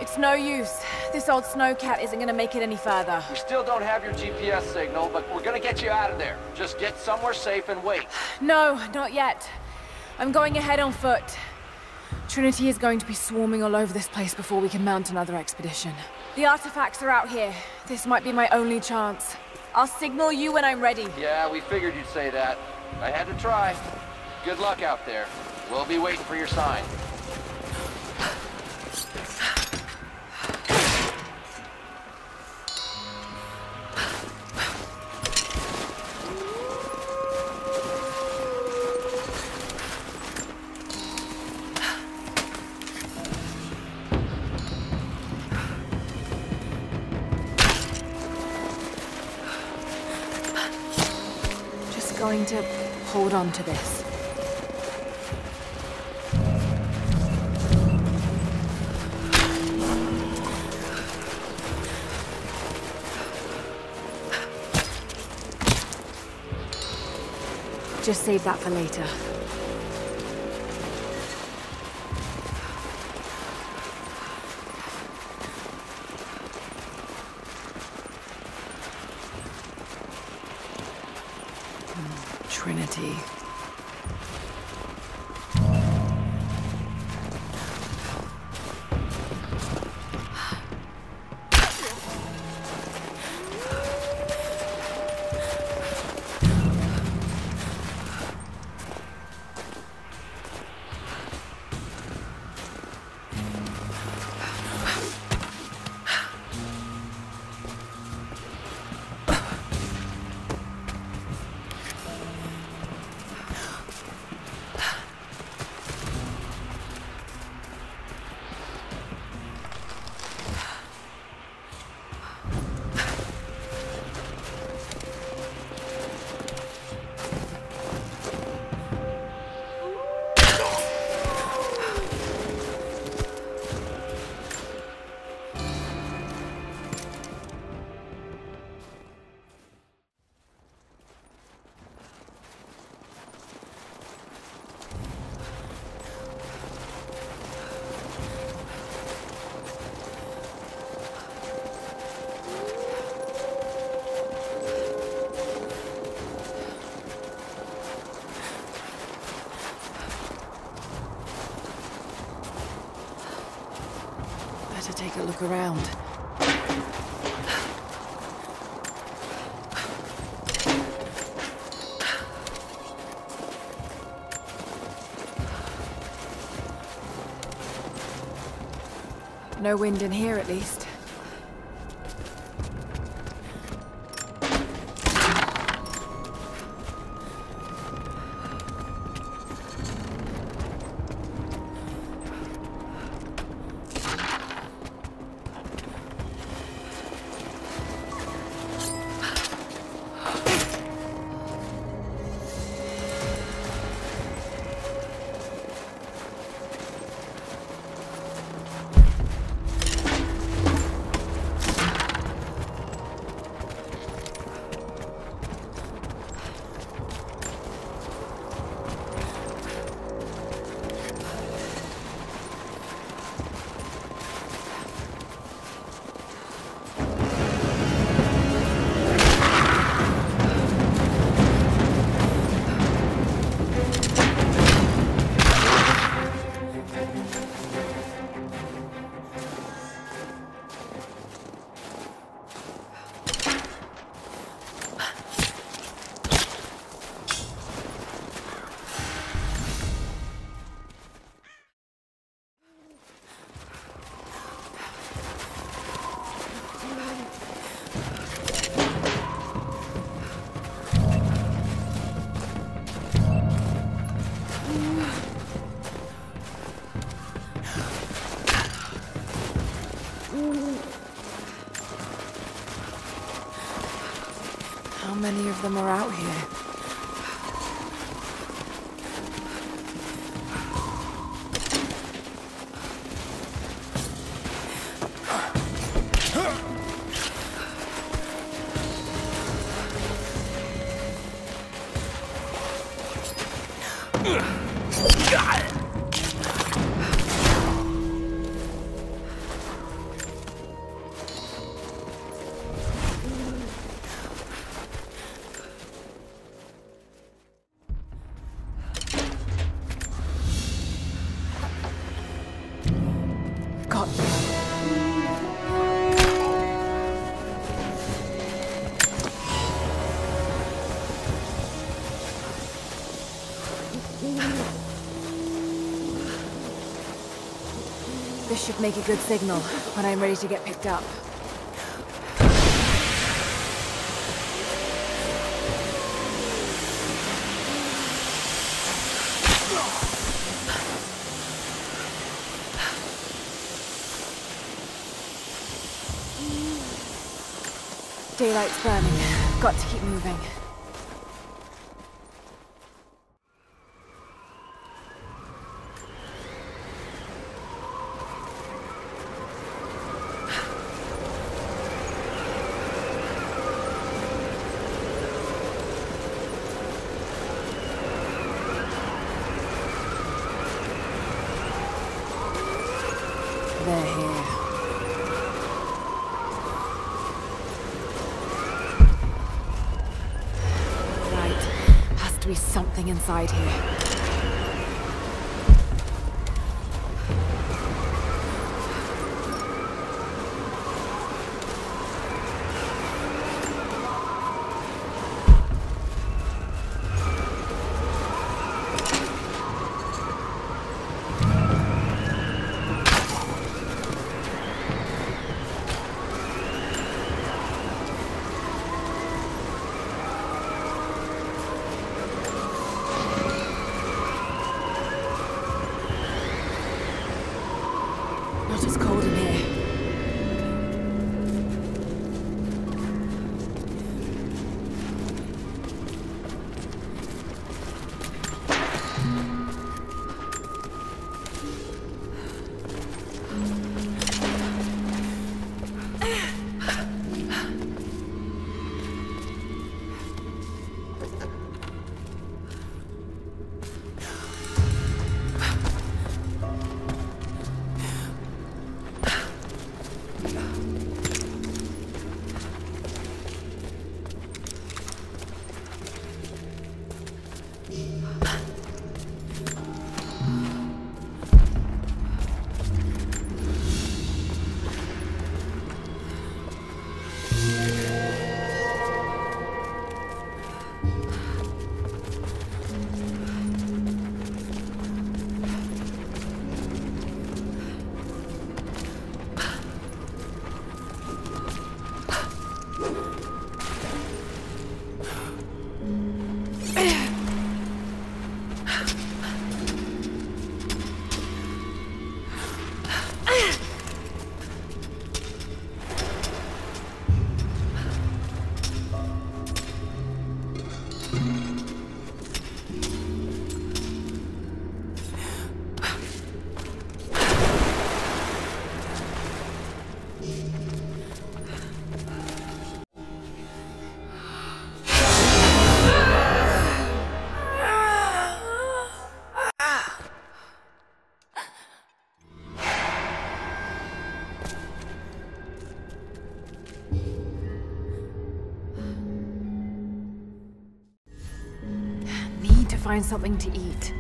It's no use. This old snowcat isn't gonna make it any further. We still don't have your GPS signal, but we're gonna get you out of there. Just get somewhere safe and wait. No, not yet. I'm going ahead on foot. Trinity is going to be swarming all over this place before we can mount another expedition. The artifacts are out here. This might be my only chance. I'll signal you when I'm ready. Yeah, we figured you'd say that. I had to try. Good luck out there. We'll be waiting for your sign. Going to hold on to this. Just save that for later. Trinity. Better take a look around. No wind in here, at least. How many of them are out here? This should make a good signal when I'm ready to get picked up. Daylight's burning. Got to keep moving. They're here. Right. Has to be something inside here. Not as cold in here. Find something to eat.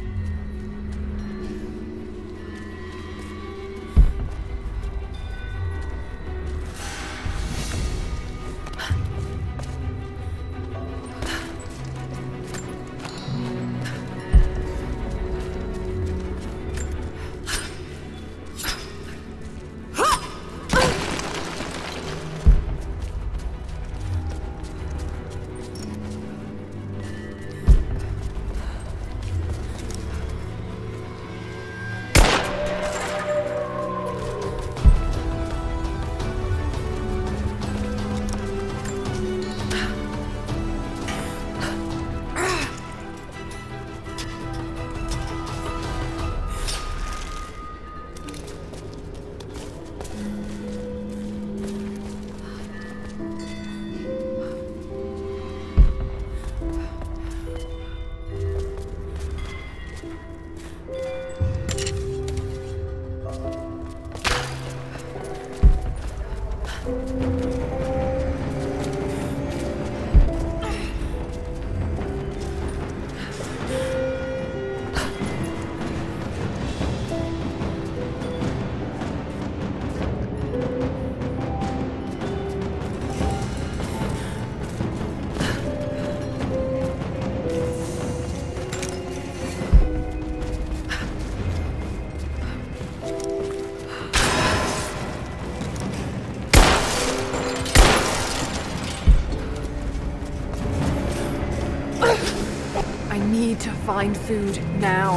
to find food now.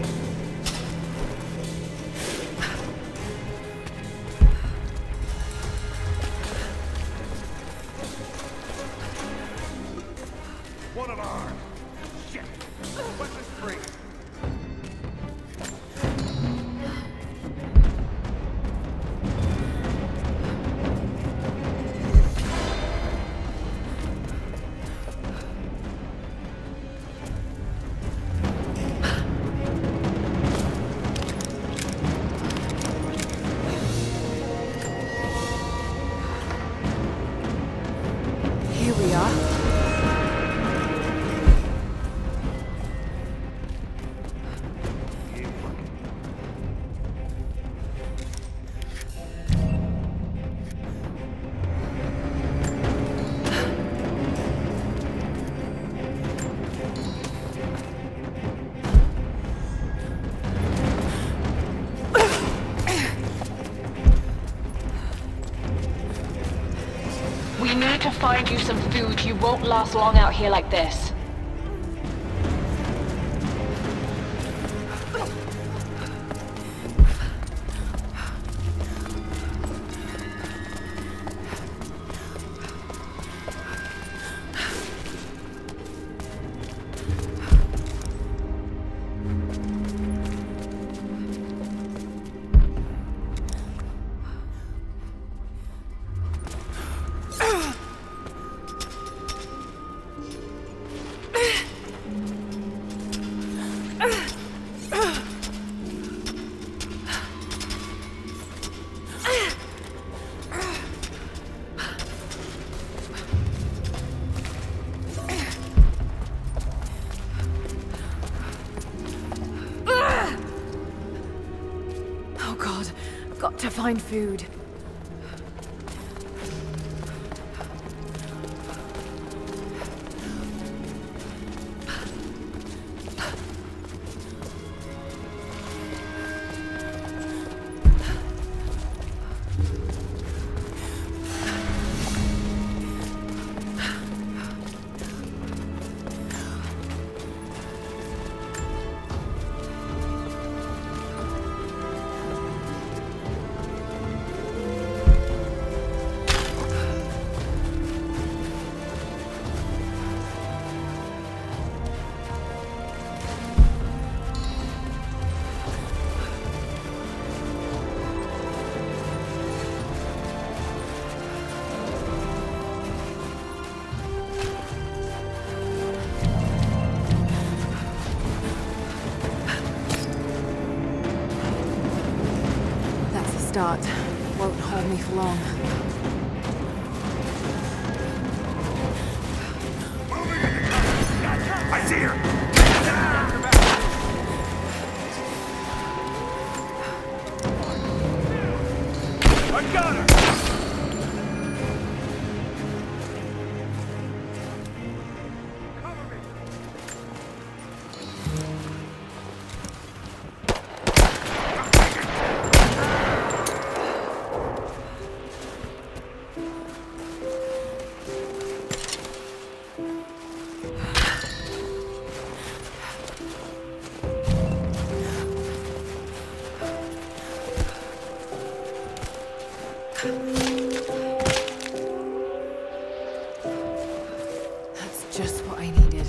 One of ours. Shit. What's this free? Here we are. We need to find you some food. You won't last long out here like this. Oh God, I've got to find food. Start. Won't hold me for long. I see her! I got her! That's just what I needed.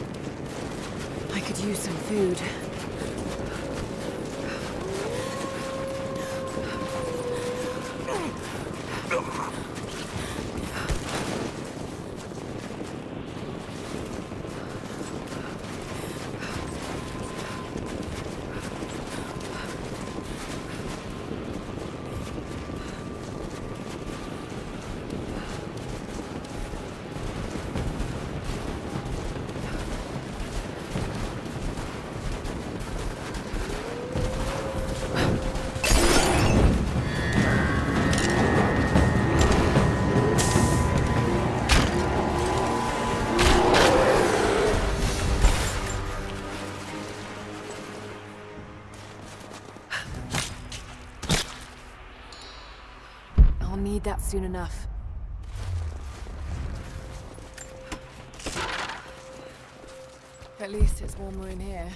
I could use some food. that soon enough. At least it's warmer in here.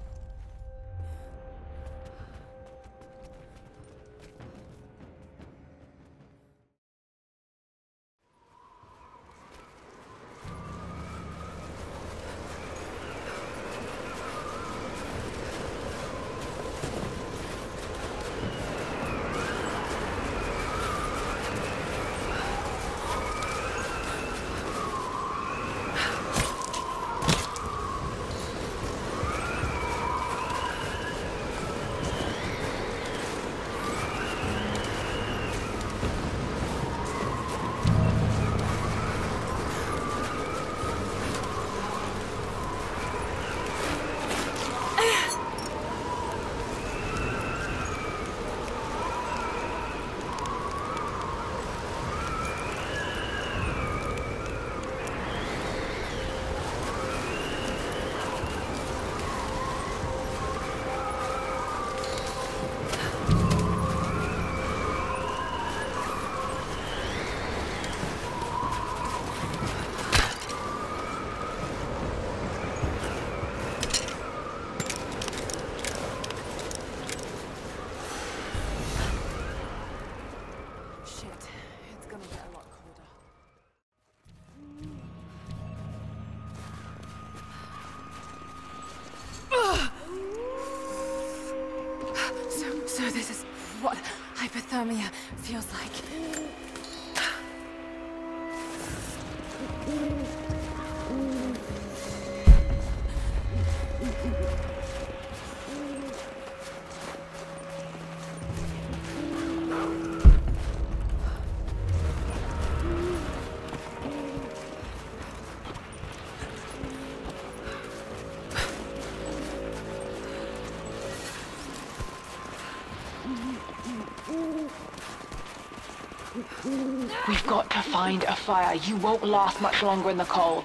So this is what hypothermia feels like. We've got to find a fire. You won't last much longer in the cold.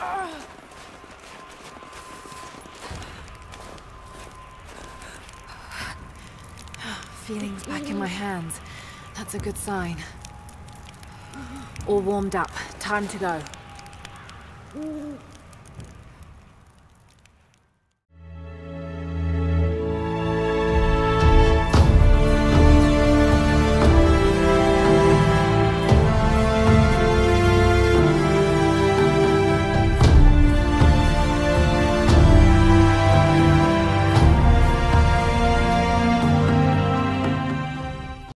Feelings back in my hands. That's a good sign. All warmed up. Time to go.